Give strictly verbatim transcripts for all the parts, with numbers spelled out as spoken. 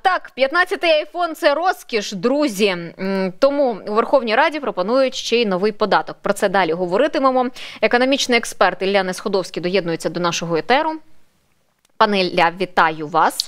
Так, п'ятнадцятий айфон – це розкіш, друзі. Тому у Верховній Раді пропонують ще й новий податок. Про це далі говоритимемо. Економічний експерт Ілля Несходовський доєднується до нашого етеру. Пане Ілля, вітаю вас.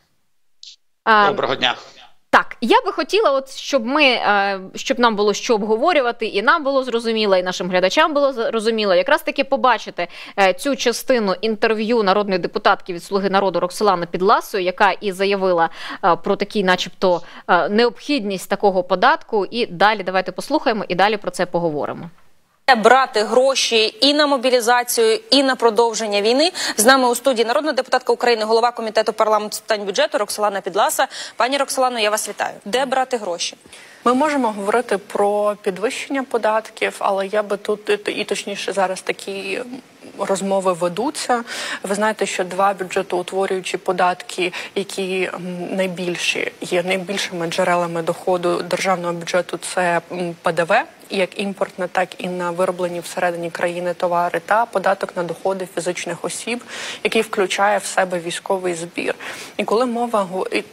Доброго дня. Так, я би хотіла, от, щоб ми, щоб нам було що обговорювати, і нам було зрозуміло, і нашим глядачам було зрозуміло, якраз таки побачити цю частину інтерв'ю народної депутатки від «Слуги народу» Роксолани Підласої, яка і заявила про такий, начебто, необхідність такого податку. І далі давайте послухаємо, і далі про це поговоримо. Брати гроші і на мобілізацію, і на продовження війни. З нами у студії народна депутатка України, голова комітету парламенту з питань бюджету Роксолана Підласа. Пані Роксолано, я вас вітаю. Де брати гроші? Ми можемо говорити про підвищення податків, але я би тут, і точніше зараз такі розмови ведуться. Ви знаєте, що два бюджетоутворюючі податки, які найбільші, є найбільшими джерелами доходу державного бюджету, це ПДВ, як імпортне, так і на вироблені всередині країни товари, та податок на доходи фізичних осіб, який включає в себе військовий збір. І коли мова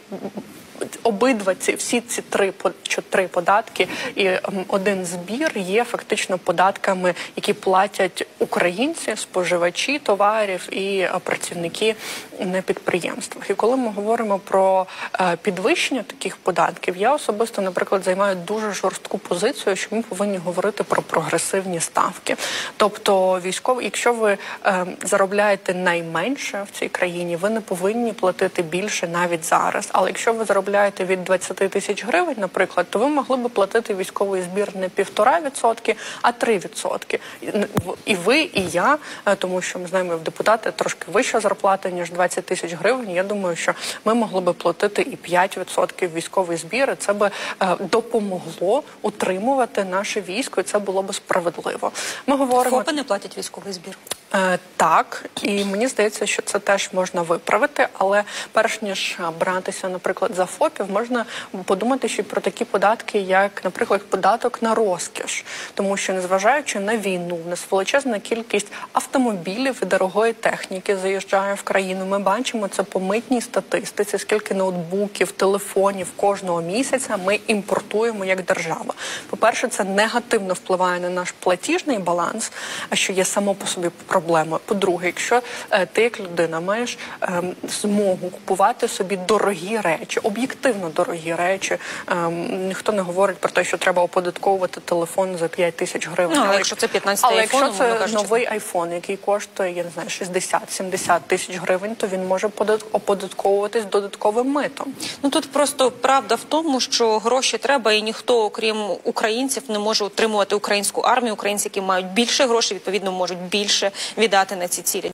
обидва ці, всі ці три, чотири податки і один збір є фактично податками, які платять українці, споживачі товарів і працівники на підприємствах. І коли ми говоримо про підвищення таких податків, я особисто, наприклад, займаю дуже жорстку позицію, що ми повинні говорити про прогресивні ставки. Тобто, військові, якщо ви е, заробляєте найменше в цій країні, ви не повинні платити більше навіть зараз. Але якщо ви заробляєте від двадцяти тисяч гривень, наприклад, то ви могли б платити військовий збір не півтора відсотки, а три відсотки. І ви, і я, тому що ми знаємо, в депутати трошки вища зарплата, ніж двадцять тисяч гривень. Я думаю, що ми могли б платити і п'ять відсотків військовий збір, і це би допомогло утримувати наше військо, і це було б справедливо. Ми говоримо... ФОПи не платять військовий збір? Е, так, і мені здається, що це теж можна виправити, але перш ніж братися, наприклад, за ФОПів, можна подумати ще про такі податки, як, наприклад, податок на розкіш. Тому що, незважаючи на війну, у нас величезна кількість автомобілів і дорогої техніки заїжджає в країну. Ми бачимо це по митній статистиці, скільки ноутбуків, телефонів кожного місяця ми імпортуємо як держава. По-перше, це негативно впливає на наш платіжний баланс, що є само по собі проблема. По-друге, якщо е, ти як людина маєш е, змогу купувати собі дорогі речі, об'єктивно дорогі речі, е, ніхто не говорить про те, що треба оподатковувати телефон за п'ять тисяч гривень. Ну, але якщо це п'ятнадцятий айфон, якщо це новий айфон, який коштує, я не знаю, шістдесят-сімдесят тисяч гривень, то він може оподатковуватись додатковим митом. Ну тут просто правда в тому, що гроші треба, і ніхто, окрім українців, не може утримувати українську армію. Українці, які мають більше грошей, відповідно, можуть більше віддати на ці цілі.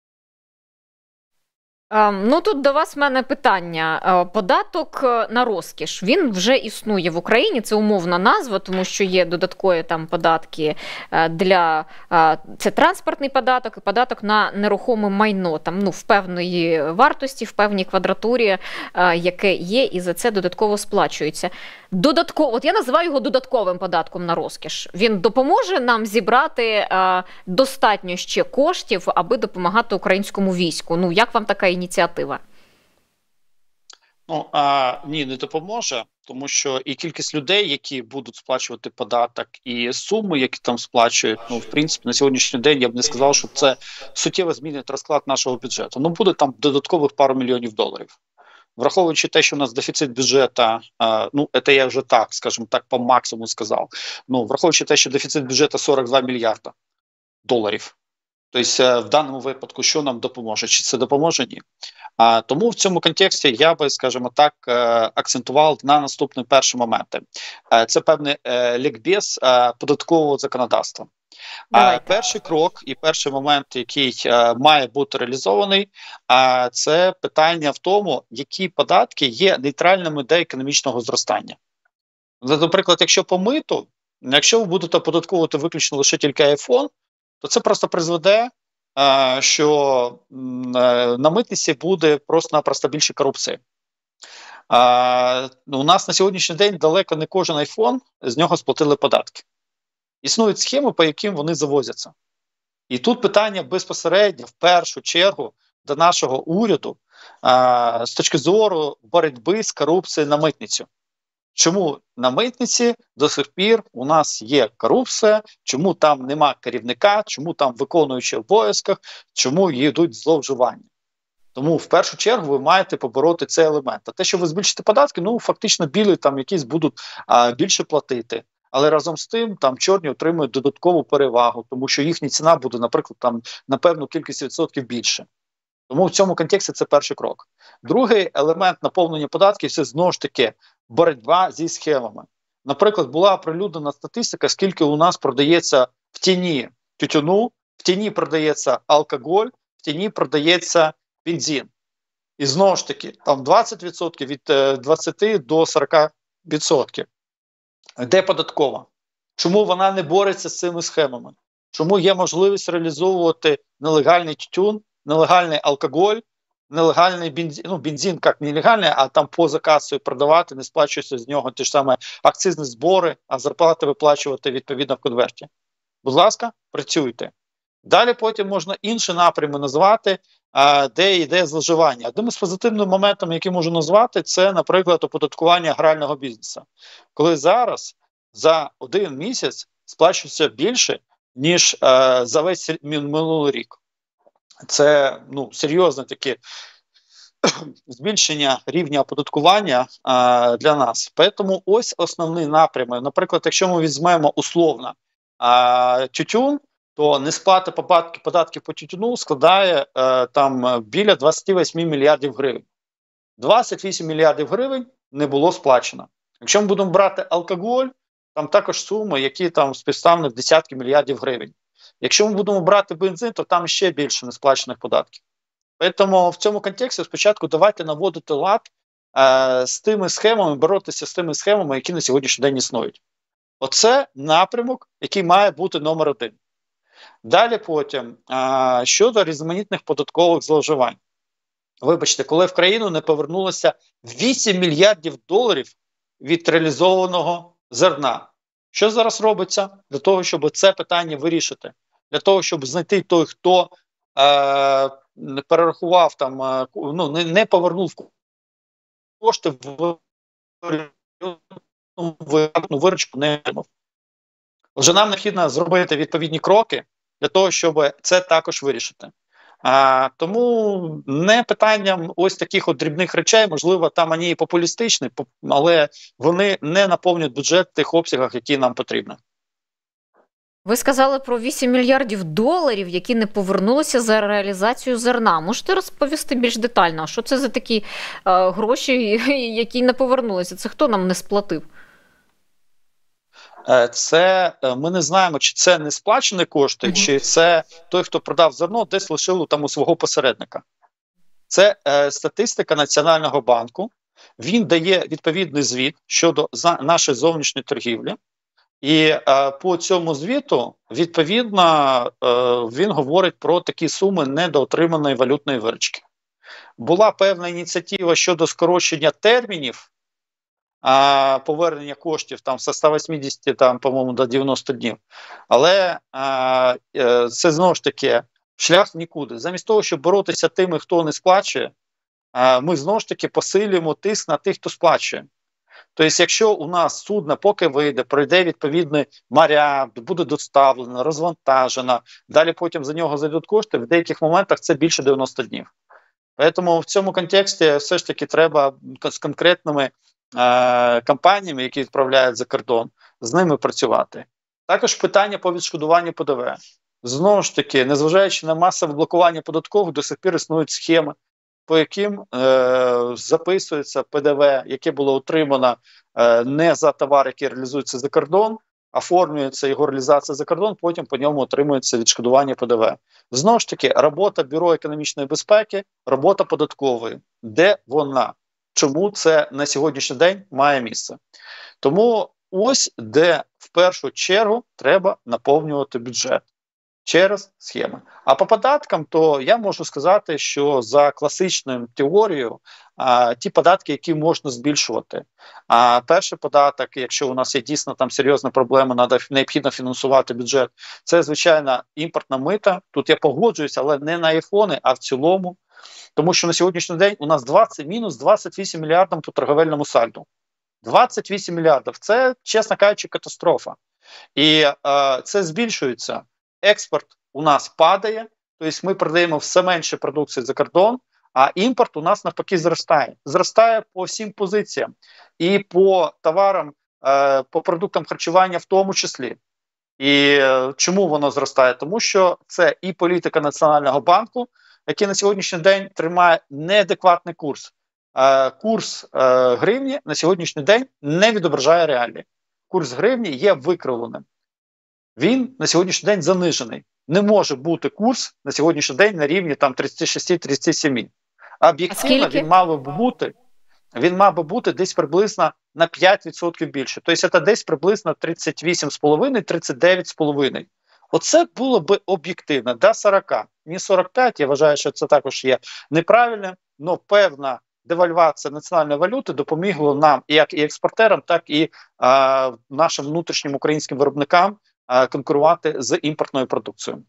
Ну, тут до вас в мене питання. Податок на розкіш, він вже існує в Україні, це умовна назва, тому що є додаткові там податки для, це транспортний податок і податок на нерухоме майно, там, ну, в певної вартості, в певній квадратурі, яке є, і за це додатково сплачується. Додатково, от я називаю його додатковим податком на розкіш. Він допоможе нам зібрати достатньо ще коштів, аби допомагати українському війську. Ну, як вам така ініціатива? Ну, а, ні, не допоможе, тому що і кількість людей, які будуть сплачувати податок, і суми, які там сплачують, ну, в принципі, на сьогоднішній день я б не сказав, що це суттєво змінить розклад нашого бюджету. Ну, буде там додаткових пару мільйонів доларів. Враховуючи те, що у нас дефіцит бюджету, ну, це я вже так, скажімо так, по максимуму сказав, ну, враховуючи те, що дефіцит бюджету сорок два мільярда доларів, тобто в даному випадку що нам допоможе? Чи це допоможе? Ні. А, тому в цьому контексті я би, скажімо так, акцентував на наступні перші моменти. Це певний лікбез податкового законодавства. А, перший крок і перший момент, який а, має бути реалізований, а, це питання в тому, які податки є нейтральними до економічного зростання. Наприклад, якщо по миту, якщо ви будете оподатковувати виключно лише тільки айфон, то це просто призведе, а, що м, на митниці буде просто-напросто більше корупції. А, у нас на сьогоднішній день далеко не кожен айфон, з нього сплатили податки. Існують схеми, по яким вони завозяться. І тут питання безпосередньо, в першу чергу, до нашого уряду а, з точки зору боротьби з корупцією на митницю. Чому на митниці до сих пір у нас є корупція, чому там нема керівника, чому там виконуючий обов'язках, чому йдуть зловживання. Тому в першу чергу ви маєте побороти цей елемент. А те, що ви збільшите податки, ну фактично білі там якісь будуть а, більше платити. Але разом з тим там чорні отримують додаткову перевагу, тому що їхня ціна буде, наприклад, там на певну кількість відсотків більше. Тому в цьому контексті це перший крок. Другий елемент наповнення податків – це знову ж таки боротьба зі схемами. Наприклад, була оприлюднена статистика, скільки у нас продається в тіні тютюну, в тіні продається алкоголь, в тіні продається бензин. І знову ж таки, там двадцять відсотків від двадцяти до сорока відсотків. Де податкова? Чому вона не бореться з цими схемами? Чому є можливість реалізовувати нелегальний тютюн, нелегальний алкоголь, нелегальний бензин, ну бензин як нелегальний, а там поза касою продавати, не сплачуються з нього ті ж саме акцизні збори, а зарплати виплачувати відповідно в конверті. Будь ласка, працюйте. Далі потім можна інші напрями назвати, де йде зловживання. Одним із позитивних моментів, які можу назвати, це, наприклад, оподаткування грального бізнесу. Коли зараз за один місяць сплачується більше, ніж е, за весь минулий рік. Це ну, серйозне таке збільшення рівня оподаткування а, для нас. Тому ось основні напрями. Наприклад, якщо ми візьмемо условно а, тютюн, то несплата податків, податків по тютюну складає а, там біля двадцять вісім мільярдів гривень. двадцять вісім мільярдів гривень не було сплачено. Якщо ми будемо брати алкоголь, там також суми, які там співставні в десятки мільярдів гривень. Якщо ми будемо брати бензин, то там ще більше несплачених податків. Тому в цьому контексті спочатку давайте наводити лад е, з тими схемами, боротися з тими схемами, які на сьогоднішній день існують. Оце напрямок, який має бути номер один. Далі потім, е, щодо різноманітних податкових зловживань. Вибачте, коли в країну не повернулося вісім мільярдів доларів від реалізованого зерна. Що зараз робиться для того, щоб це питання вирішити? Для того, щоб знайти той, хто е, перерахував, там, е, ну, не, не повернув кошти в виручку, не отримав. Вже нам необхідно зробити відповідні кроки для того, щоб це також вирішити. А, тому не питанням ось таких от дрібних речей, можливо, там вони і популістичні, але вони не наповнюють бюджет в тих обсягах, які нам потрібні. Ви сказали про вісім мільярдів доларів, які не повернулися за реалізацію зерна. Можете розповісти більш детально, що це за такі е, гроші, які не повернулися? Це хто нам не сплатив? Це, ми не знаємо, чи це не сплачені кошти, mm-hmm. чи це той, хто продав зерно, десь лишив там у свого посередника. Це е, статистика Національного банку. Він дає відповідний звіт щодо за, нашої зовнішньої торгівлі. І е, по цьому звіту, відповідно, е, він говорить про такі суми недоотриманої валютної виручки. Була певна ініціатива щодо скорочення термінів А, повернення коштів там з ста вісімдесяти, там, по-моєму, до дев'яноста днів. Але а, це знову ж таки шлях нікуди. Замість того, щоб боротися тими, хто не сплачує, а, ми знову ж таки посилюємо тиск на тих, хто сплачує. Тобто, якщо у нас судно поки вийде, пройде відповідні моря, буде доставлено, розвантажено, далі потім за нього зайдуть кошти, в деяких моментах це більше дев'яноста днів. Тому в цьому контексті все ж таки треба з конкретними компаніями, які відправляють за кордон, з ними працювати. Також питання по відшкодуванню П Д В. Знову ж таки, незважаючи на масове блокування податкових, до сих пір існують схеми, по яким е, записується П Д В, яке було отримано е, не за товар, який реалізується за кордон, оформлюється його реалізація за кордон, потім по ньому отримується відшкодування П Д В. Знову ж таки, робота Бюро економічної безпеки, робота податкової. Де вона? Чому це на сьогоднішній день має місце? Тому ось де в першу чергу треба наповнювати бюджет через схеми. А по податкам, то я можу сказати, що за класичною теорією а, ті податки, які можна збільшувати. А перший податок, якщо у нас є дійсно там серйозна проблема, надо, необхідно фінансувати бюджет, це, звичайно, імпортна мита. Тут я погоджуюся, але не на айфони, а в цілому. Тому що на сьогоднішній день у нас двадцять, мінус двадцять вісім мільярдів по торговельному сальду. двадцять вісім мільярдів – це, чесно кажучи, катастрофа. І е, це збільшується. Експорт у нас падає, тобто ми продаємо все менше продукції за кордон, а імпорт у нас навпаки зростає. Зростає по всім позиціям. І по товарам, е, по продуктам харчування в тому числі. І е, чому воно зростає? Тому що це і політика Національного банку, який на сьогоднішній день тримає неадекватний курс. Е, курс е, гривні на сьогоднішній день не відображає реалії. Курс гривні є викривленим. Він на сьогоднішній день занижений. Не може бути курс на сьогоднішній день на рівні там тридцять шість тридцять сім. Об'єктивно він мав би бути, він мав би бути десь приблизно на п'ять відсотків більше. Тобто це десь приблизно тридцять вісім цілих п'ять десятих - тридцять дев'ять цілих п'ять десятих. Оце було б об'єктивно, до сорок. Не сорок п'ять, я вважаю, що це також є неправильним, але певна девальвація національної валюти допомогла нам, як і експортерам, так і а, нашим внутрішнім українським виробникам а, конкурувати з імпортною продукцією.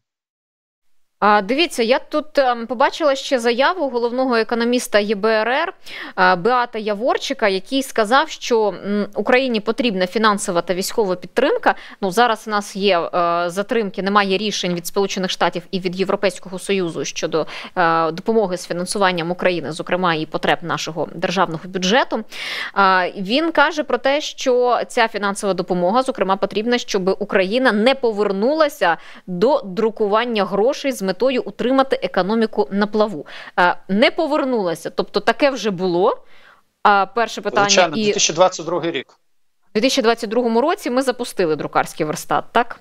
А, дивіться, я тут ем, побачила ще заяву головного економіста ЄБРР е, Беата Яворчика, який сказав, що м, Україні потрібна фінансова та військова підтримка. Ну, зараз у нас є е, затримки, немає рішень від Сполучених Штатів і від Європейського Союзу щодо е, допомоги з фінансуванням України, зокрема і потреб нашого державного бюджету. Е, він каже про те, що ця фінансова допомога, зокрема, потрібна, щоб Україна не повернулася до друкування грошей з метою утримати економіку на плаву. Не повернулася. Тобто таке вже було. Перше питання. Звичайно, дві тисячі двадцять другий рік. У дві тисячі двадцять другому році ми запустили друкарський верстат, так?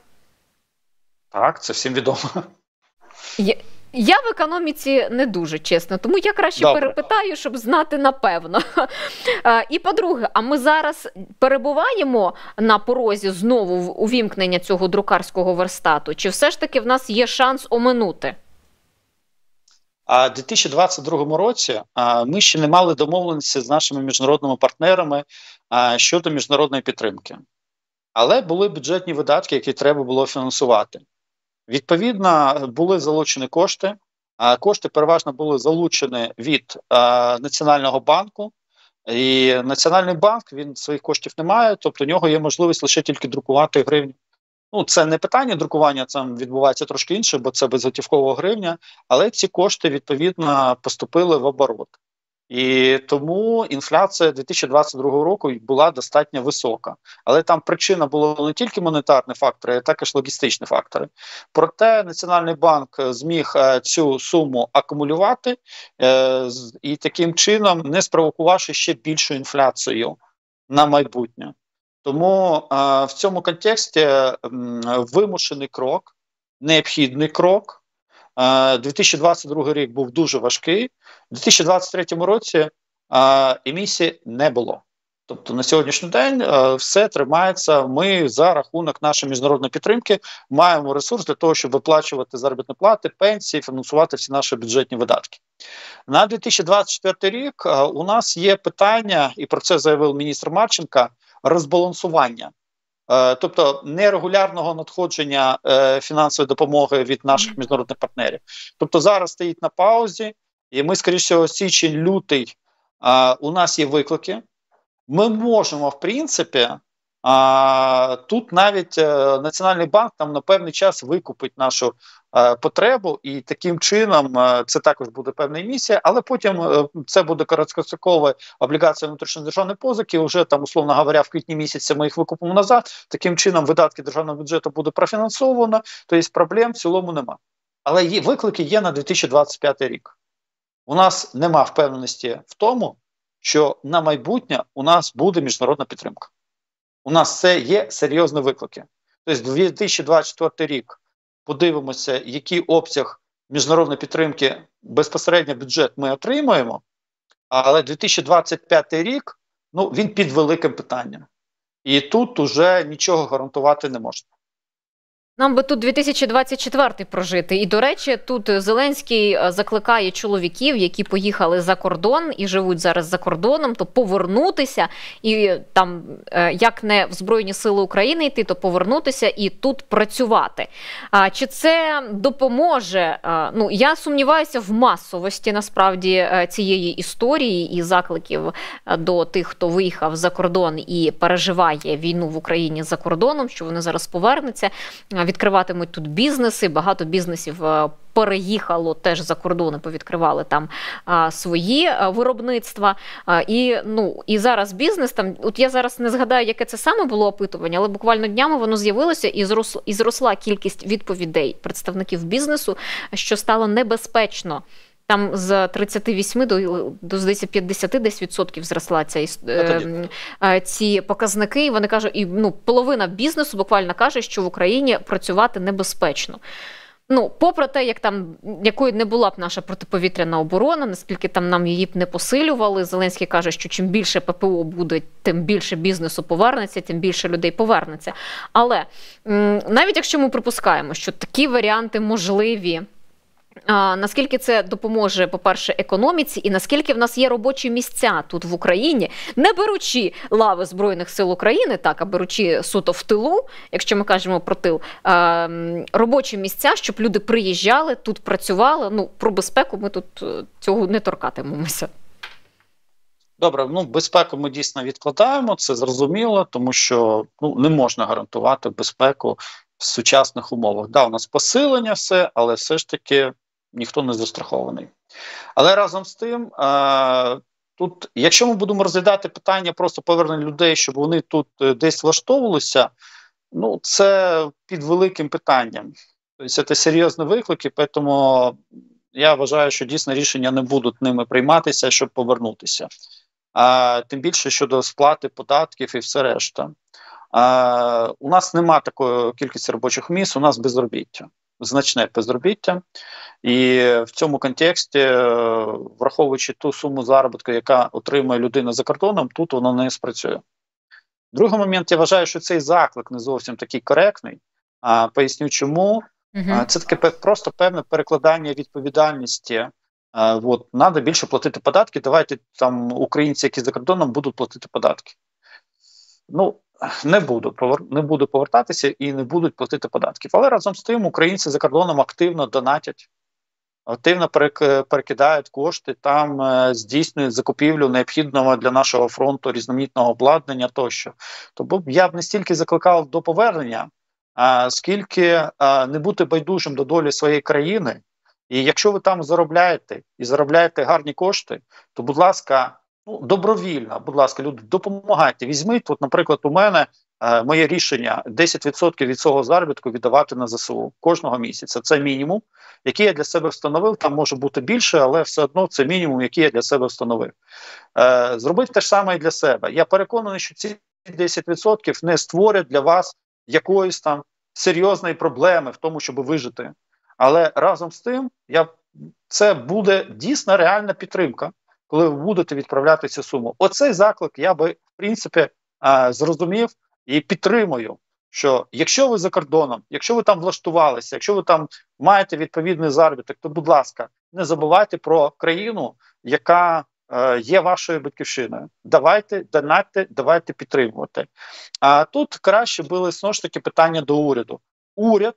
Так, це всім відомо. Я, я в економіці не дуже, чесно, тому я краще Добре. перепитаю, щоб знати напевно. І по-друге, а ми зараз перебуваємо на порозі знову увімкнення цього друкарського верстату? Чи все ж таки в нас є шанс оминути? А в дві тисячі двадцять другому році а, ми ще не мали домовленості з нашими міжнародними партнерами а, щодо міжнародної підтримки. Але були бюджетні видатки, які треба було фінансувати. Відповідно, були залучені кошти. А кошти переважно були залучені від а, Національного банку. І Національний банк, він своїх коштів не має, тобто у нього є можливість лише тільки друкувати гривні. Ну, це не питання друкування, це відбувається трошки інше, бо це безготівкова гривня, але ці кошти, відповідно, поступили в оборот. І тому інфляція дві тисячі двадцять другого року була достатньо висока. Але там причина була не тільки монетарні фактори, а також логістичні фактори. Проте Національний банк зміг цю суму акумулювати е, і таким чином не спровокувавши ще більшу інфляцію на майбутнє. Тому е, в цьому контексті е, вимушений крок, необхідний крок. дві тисячі двадцять другий рік був дуже важкий. У дві тисячі двадцять третьому році е, емісії не було. Тобто на сьогоднішній день е, все тримається. Ми за рахунок нашої міжнародної підтримки маємо ресурс для того, щоб виплачувати заробітні плати, пенсії, фінансувати всі наші бюджетні видатки. На дві тисячі двадцять четвертий рік е, у нас є питання, і про це заявив міністр Марченко, розбалансування. Тобто нерегулярного надходження е, фінансової допомоги від наших міжнародних партнерів. Тобто зараз стоїть на паузі, і ми, скоріше всього, січень-лютий е, у нас є виклики. Ми можемо, в принципі, е, тут навіть е, Національний банк там на певний час викупить нашу е, потребу, і таким чином е, це також буде певна емісія, але потім е, це буде короткострокова облігація внутрішньодержавної позики, вже там, условно говоря, в квітні місяці ми їх викупимо назад, таким чином видатки державного бюджету буде профінансовано, тобто проблем в цілому нема. Але є, виклики є на дві тисячі двадцять п'ятий рік. У нас нема впевненості в тому, що на майбутнє у нас буде міжнародна підтримка. У нас це є серйозні виклики. Тобто дві тисячі двадцять четвертий рік подивимося, який обсяг міжнародної підтримки безпосередньо бюджет ми отримуємо, але дві тисячі двадцять п'ятий рік, ну, він під великим питанням. І тут уже нічого гарантувати не можна. Нам би тут дві тисячі двадцять четвертий прожити. І, до речі, тут Зеленський закликає чоловіків, які поїхали за кордон і живуть зараз за кордоном, то повернутися і там, як не в Збройні Сили України йти, то повернутися і тут працювати. А чи це допоможе? Ну, я сумніваюся в масовості, насправді, цієї історії і закликів до тих, хто виїхав за кордон і переживає війну в Україні за кордоном, що вони зараз повернуться, відкриватимуть тут бізнеси, багато бізнесів переїхало теж за кордони, повідкривали там а, свої а, виробництва. А, і, ну, і зараз бізнес, там, от я зараз не згадаю, яке це саме було опитування, але буквально днями воно з'явилося і зросла, і зросла кількість відповідей представників бізнесу, що стало небезпечно. Там з тридцяти восьми до, до здається, п'ятдесят десь відсотків зросла ця, е, е, ці показники. І вони кажуть, і ну, половина бізнесу буквально каже, що в Україні працювати небезпечно. Ну, попри те, як там, якою не була б наша протиповітряна оборона, наскільки там нам її б не посилювали, Зеленський каже, що чим більше ППО буде, тим більше бізнесу повернеться, тим більше людей повернеться. Але навіть якщо ми припускаємо, що такі варіанти можливі, А, наскільки це допоможе, по-перше, економіці, і наскільки в нас є робочі місця тут в Україні, не беручи лави Збройних сил України, так, а беручи суто в тилу, якщо ми кажемо про тил, а, робочі місця, щоб люди приїжджали, тут працювали. Ну, про безпеку ми тут цього не торкатимемося. Добре, ну безпеку ми дійсно відкладаємо, це зрозуміло, тому що ну, не можна гарантувати безпеку в сучасних умовах. Да, у нас посилення все, але все ж таки ніхто не застрахований. Але разом з тим, а, тут, якщо ми будемо розглядати питання просто повернення людей, щоб вони тут десь влаштовувалися, ну це під великим питанням. Тобто це серйозні виклики, тому я вважаю, що дійсно рішення не будуть ними прийматися, щоб повернутися. А, тим більше щодо сплати податків і все решта. А, у нас нема такої кількості робочих місць, у нас безробіття, значне безробіття. І в цьому контексті, враховуючи ту суму заробітку, яка отримує людина за кордоном, тут воно не спрацює. Другий момент, я вважаю, що цей заклик не зовсім такий коректний. А, поясню чому. Угу. А, це таке просто певне перекладання відповідальності. А, от, треба більше платити податки, давайте там українці, які за кордоном, будуть платити податки. Ну, не буду, не буду повертатися і не будуть платити податків. Але разом з тим українці за кордоном активно донатять, активно перекидають кошти, там е, здійснюють закупівлю необхідного для нашого фронту різноманітного обладнання тощо. Тобто я б не стільки закликав до повернення, а скільки а, не бути байдужим до долі своєї країни. І якщо ви там заробляєте і заробляєте гарні кошти, то, будь ласка, ну, добровільно, будь ласка, люди, допомагайте. Візьміть, от, наприклад, у мене е, моє рішення десять відсотків від свого заробітку віддавати на ЗСУ кожного місяця. Це мінімум, який я для себе встановив. Там може бути більше, але все одно це мінімум, який я для себе встановив. Е, зробити те ж саме і для себе. Я переконаний, що ці десять відсотків не створять для вас якоїсь там серйозної проблеми в тому, щоб вижити. Але разом з тим, я, це буде дійсно реальна підтримка, коли ви будете відправляти цю суму. Оцей заклик я би, в принципі, зрозумів і підтримую, що якщо ви за кордоном, якщо ви там влаштувалися, якщо ви там маєте відповідний заробіток, то, будь ласка, не забувайте про країну, яка є вашою батьківщиною. Давайте, донатьте, давайте підтримувати. А тут краще були, знову ж таки, питання до уряду. Уряд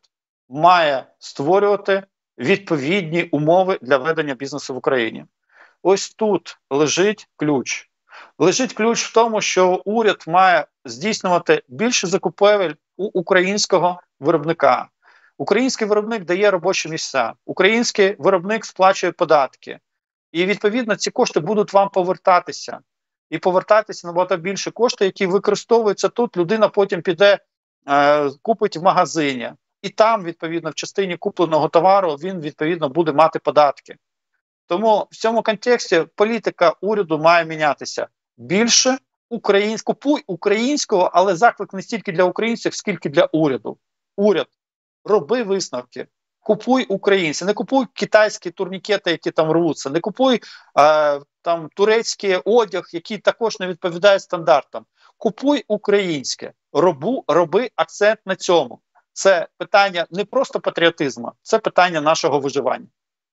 має створювати відповідні умови для ведення бізнесу в Україні. Ось тут лежить ключ. Лежить ключ в тому, що уряд має здійснювати більше закупівель у українського виробника. Український виробник дає робочі місця, український виробник сплачує податки. І, відповідно, ці кошти будуть вам повертатися. І повертатися набагато більше коштів, які використовуються тут. Людина потім піде, е, купить в магазині. І там, відповідно, в частині купленого товару він, відповідно, буде мати податки. Тому в цьому контексті політика уряду має мінятися. Більше українського, купуй українського, але заклик не стільки для українців, скільки для уряду. Уряд, роби висновки, купуй українців, не купуй китайські турнікети, які там рвуться, не купуй е, там турецький одяг, який також не відповідає стандартам. Купуй українське, робу, роби акцент на цьому. це питання не просто патріотизму, це питання нашого виживання.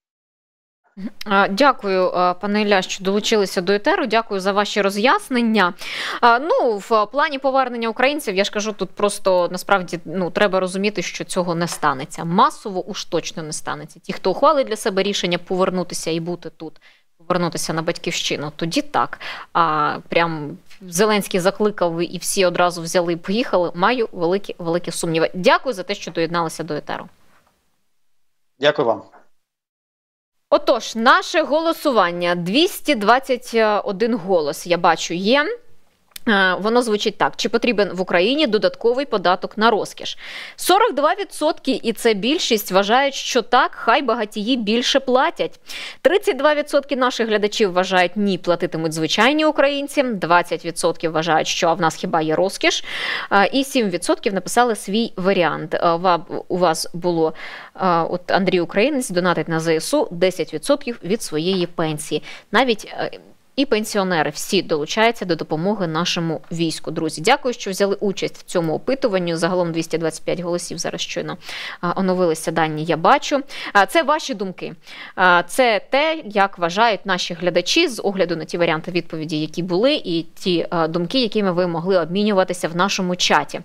Дякую, пане Ілля, що долучилися до етеру. Дякую за ваші роз'яснення. Ну, в плані повернення українців, я ж кажу, тут просто насправді ну, треба розуміти, що цього не станеться. Масово уж точно не станеться. Ті, хто ухвалить для себе рішення повернутися і бути тут, повернутися на батьківщину, тоді так. А прям Зеленський закликав і всі одразу взяли і поїхали. Маю великі, великі сумніви. Дякую за те, що доєдналися до етеру. Дякую вам. Отож, наше голосування двісті двадцять один голос, я бачу, є. Воно звучить так. Чи потрібен в Україні додатковий податок на розкіш? сорок два відсотки, і це більшість, вважають, що так, хай багатії більше платять. тридцять два відсотки наших глядачів вважають, ні, платитимуть звичайні українці. двадцять відсотків вважають, що в нас хіба є розкіш. І сім відсотків написали свій варіант. У вас було, от Андрій Українець донатить на ЗСУ десять відсотків від своєї пенсії. Навіть і пенсіонери всі долучаються до допомоги нашому війську. Друзі, дякую, що взяли участь в цьому опитуванні. Загалом двісті двадцять п'ять голосів зараз щойно оновилися дані, я бачу. Це ваші думки. Це те, як вважають наші глядачі з огляду на ті варіанти відповіді, які були, і ті думки, якими ви могли обмінюватися в нашому чаті.